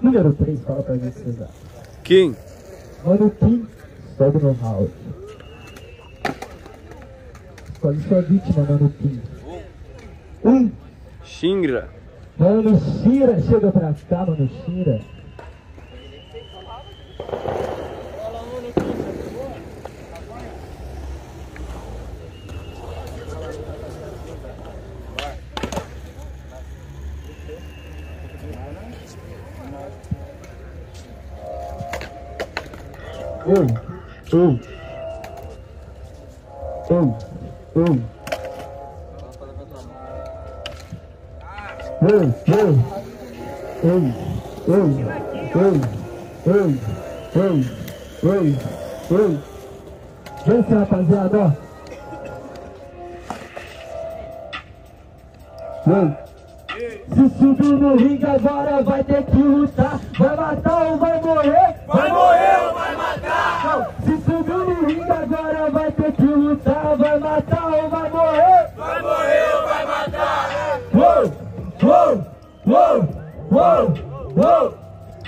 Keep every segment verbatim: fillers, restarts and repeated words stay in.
Número três, fala pra gente, César. Kim. Mano, Kim, sobe no house. Escolhe sua vítima, mano, Kim. Um. Shingra. Mano, Shira, chega pra cá, mano, Shira. Ei, ei, ei, ei. Ei, ei, ei, ei, ei, ei, ei, ei, ei. Vem, rapaziada, ó. Ei. Se subir no ringue agora vai ter que lutar. Vai matar ou vai morrer? Vai morrer ou vai matar? Se subir no ringue agora vai ter que lutar. Vai matar ou vai morrer? Vai morrer ou vai matar? Uou, uou, uou, uou, uou.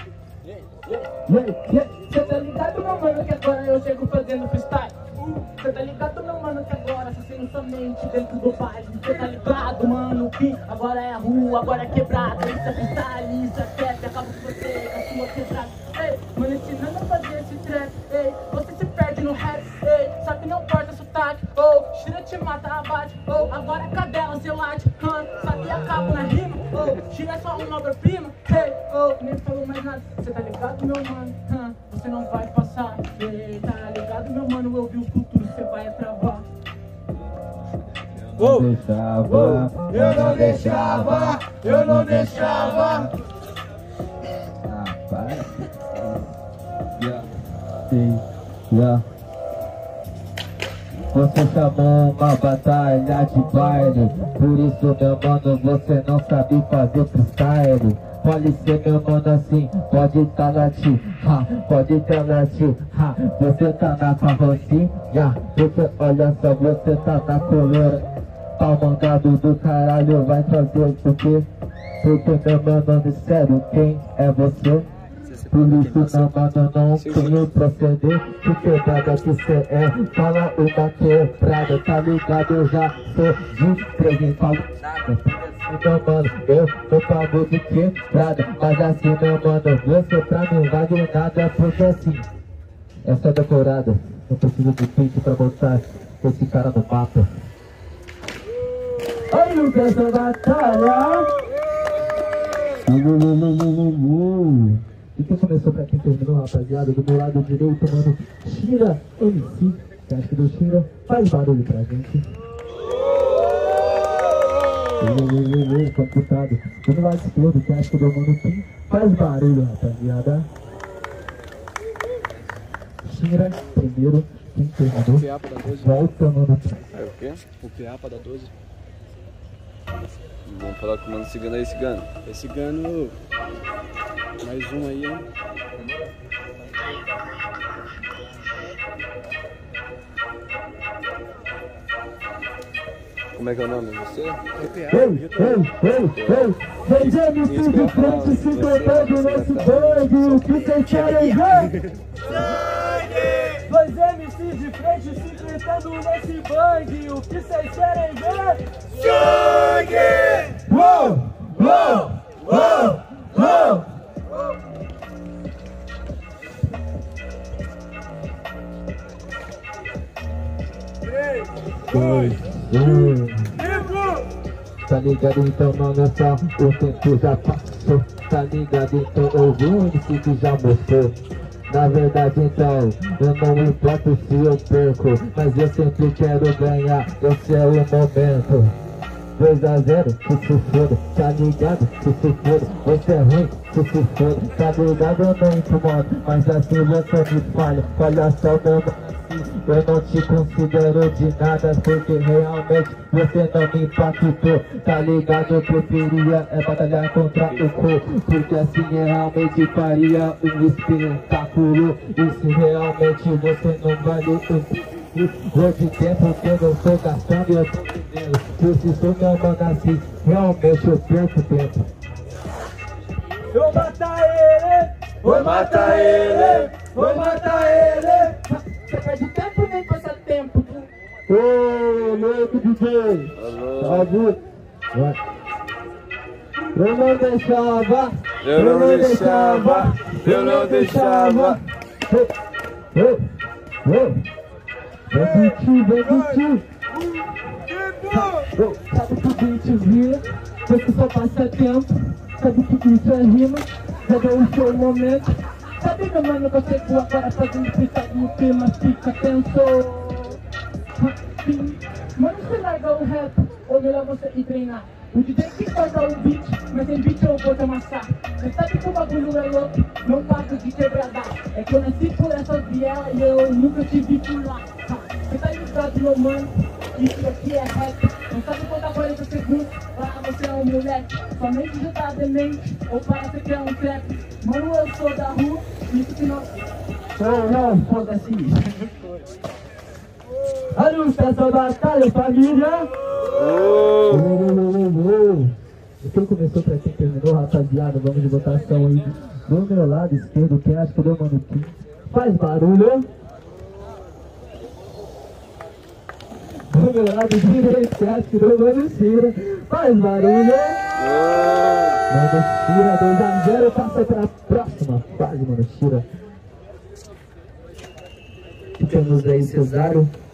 Cê tá ligado, meu mano, que agora eu chego fazendo freestyle? Cê tá ligado, meu mano, que agora assassino somente dentro do baile. Cê tá ligado, mano, que agora é a rua, agora é quebrada. Isso é freestyle, isso é trap, acaba com você, com a sua quebrada. Ei, mano, ensinando a fazer esse trap, ei, você se perde no rap, ei, sabe não corta sotaque, oh, Shira te mata, abate, oh, agora a cadela se late, hum, sabe acaba na rima, oh, Shira é só uma obra-prima, ei, oh, nem falou mais nada, cê tá ligado, meu mano, hum, você não vai passar, ei, tá ligado, meu mano, eu vi o futuro, cê vai travar. Eu não deixava, Eu não deixava, eu não deixava. rapaz. Sim, yeah. Você chamou uma batalha de baile, por isso, meu mano, você não sabe fazer freestyle. Pode ser, meu mano, assim, pode tá latir, ha, pode tá latir, ha. Você tá na carrocinha, você, olha só, você tá na colora. Pau mangado do caralho, vai fazer o quê? Porque, meu mano, sério, quem é você? Por isso, não, mano, não tenho proceder. Que quebrada que cê é, fala uma quebrada. Tá ligado, eu já sou de três, nem falo nada. Meu mano, eu tô pago de quebrada. Mas assim, meu mano, você pra mim vale nada. Porque assim, essa é decorada. Não preciso de pinto pra botar esse cara no mapa. Olha o que essa batalha! E quem começou pra quem terminou, rapaziada? Do meu lado direito, mano, Shira M C. Que acho que do Shira faz barulho pra gente. Computado. Do meu lado esquerdo, que acho que do mano Kim faz barulho, rapaziada. Shira, primeiro, quem terminou. Volta, mano. Aí o quê? O P A pra dar doze. Vamos falar com o mano cigano aí, cigano. É cigano. Mais um aí, hein? Como é que é o nome? Você? É P A. Ei, ei, ei, ei! Vem de M C de frente, se contando nesse bang. O que vocês querem ver? Sangue! Dois M Cs de frente se enfrentando nesse bang. O que vocês querem ver? Sangue! Uou, uou, uou, uou! Três, Dois, um. cinco! Tá ligado então, mano, é só o tempo já passou. Tá ligado então, ouviu o M C que já mostrou. Na verdade então, eu não importo se eu perco, mas eu sempre quero ganhar, esse é o momento. Dois a zero, que se foda, tá ligado? Que se foda, você é ruim, que se foda, tá ligado? Eu não incomodo, mas assim você me falha. Olha só, meu mano, eu não te considero de nada, porque realmente você não me impactou. Tá ligado? Eu preferia é batalhar contra o corpo, porque assim realmente faria um espetáculo. E se realmente você não vale um hoje tempo que eu não tô gastando e eu tô vendendo. Se eu sou meu mano assim, realmente eu perco tempo. vou matar ele, vou matar ele, vou matar ele. Você perde tempo nem passa tempo. Ô, louco D J! Alô. Tá junto? Vai. Eu não deixava, Eu não deixava, eu não deixava. Ô, ô, ô. Vem curtir, vem curtir. Ô, sabe que o beat vira, você só passa tempo. Sabe que isso é rima, já deu o seu momento. Sabe, meu mano, você chegou agora fazendo freestyle no clima, fica tenso. Mano, você larga o rap, ou melhor você ir treinar. O D J que corta o beat, mas sem beat eu vou te amassar. Você sabe que o bagulho é louco, não pago de quebrada. É que eu nasci por essas vielas e eu nunca te vi por lá. Você tá ligado, meu mano, isso aqui é rap. Não sabe contar quarenta segundos, para você é um moleque. Sua mente já tá demente, ou para você que é um trap. Mano, eu sou da rua, isso que não... Não, não, foda-se. A luz dessa batalha, família. Oh. Quem começou pra quem terminou, rapaziada, vamos de votação aí. Do meu lado esquerdo, quem acha que deu mano Kim? Faz barulho. Do meu lado direito, quem acha que deu mano Cira? Faz barulho. Oh. Mano Cira, dois a zero, passa pra próxima fase, mano Cira. Temos aí Cesário.